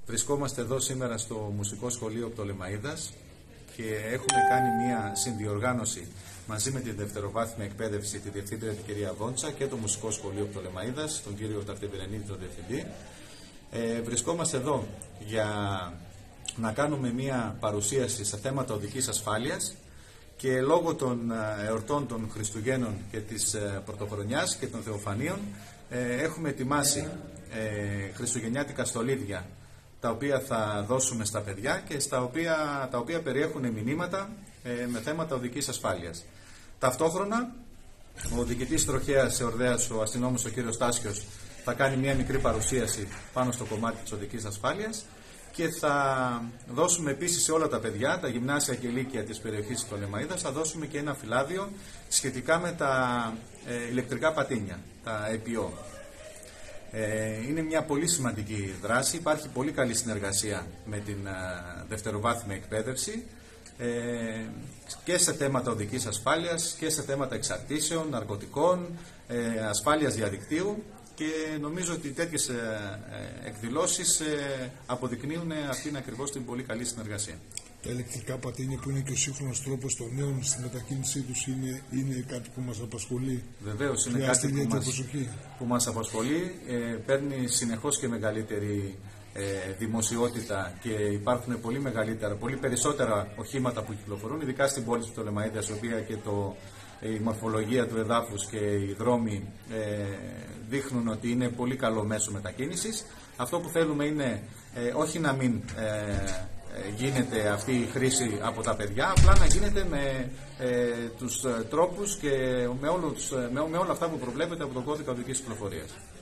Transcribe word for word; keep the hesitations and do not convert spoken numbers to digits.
Βρισκόμαστε εδώ σήμερα στο Μουσικό Σχολείο Πτολεμαΐδας και έχουμε κάνει μια συνδιοργάνωση μαζί με τη δευτεροβάθμια εκπαίδευση, τη Διευθύντρια την κυρία Βόντσα και το Μουσικό Σχολείο Πτολεμαΐδας, τον κύριο Ταρτεβερενίδη, τον Διευθυντή. Ε, βρισκόμαστε εδώ για να κάνουμε μια παρουσίαση σε θέματα οδικής ασφάλειας και λόγω των εορτών των Χριστουγέννων και της Πρωτοχρονιάς και των Θεοφανίων ε, έχουμε ετοιμάσει ε, χριστουγεννιάτικα στολίδια, τα οποία θα δώσουμε στα παιδιά και στα οποία, τα οποία περιέχουν μηνύματα ε, με θέματα οδικής ασφάλειας. Ταυτόχρονα, ο διοικητής τροχέας Εορδαίας, ο αστυνόμος ο κύριος Τάσιος, θα κάνει μια μικρή παρουσίαση πάνω στο κομμάτι της οδικής ασφάλειας και θα δώσουμε επίσης σε όλα τα παιδιά, τα γυμνάσια και λύκεια της περιοχής της Πτολεμαΐδας, θα δώσουμε και ένα φυλάδιο σχετικά με τα ε, ηλεκτρικά πατίνια, τα ι πι ο. Είναι μια πολύ σημαντική δράση, υπάρχει πολύ καλή συνεργασία με την δευτεροβάθμια εκπαίδευση ε, και σε θέματα οδικής ασφάλειας και σε θέματα εξαρτήσεων, ναρκωτικών, ε, ασφάλειας διαδικτύου, και νομίζω ότι τέτοιες ε, ε, εκδηλώσεις ε, αποδεικνύουν αυτήν ακριβώς την πολύ καλή συνεργασία. Τα ηλεκτρικά πατίνια, που είναι και ο σύγχρονος τρόπος των νέων στη μετακίνησή τους, είναι, είναι κάτι που μας απασχολεί. Βεβαίως, είναι κάτι που μας, που μας απασχολεί, ε, παίρνει συνεχώς και μεγαλύτερη ε, δημοσιότητα και υπάρχουν πολύ μεγαλύτερα, πολύ περισσότερα οχήματα που κυκλοφορούν, ειδικά στην πόλη της Πτολεμαΐδας, η οποία και το, η μορφολογία του εδάφους και οι δρόμοι ε, δείχνουν ότι είναι πολύ καλό μέσο μετακίνησης. Αυτό που θέλουμε είναι ε, όχι να μην ε, γίνεται αυτή η χρήση από τα παιδιά, απλά να γίνεται με ε, τους τρόπους και με, όλους, με, με όλα αυτά που προβλέπεται από τον κώδικα οδικής κυκλοφορίας.